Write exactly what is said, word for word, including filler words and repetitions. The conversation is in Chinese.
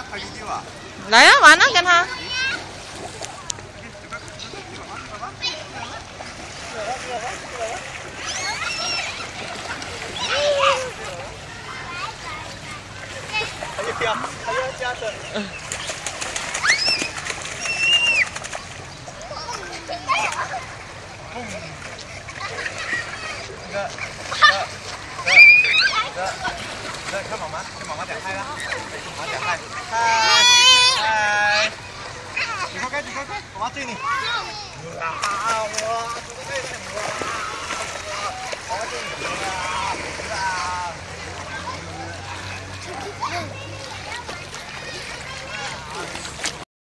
拍 video 啊？ 来啊，玩啊，跟他。 还有标，还有加的。那个，这这这，看妈妈，看妈妈点嗨啦，妈妈点嗨，嗨嗨，举高开，举高开，妈妈追你。来。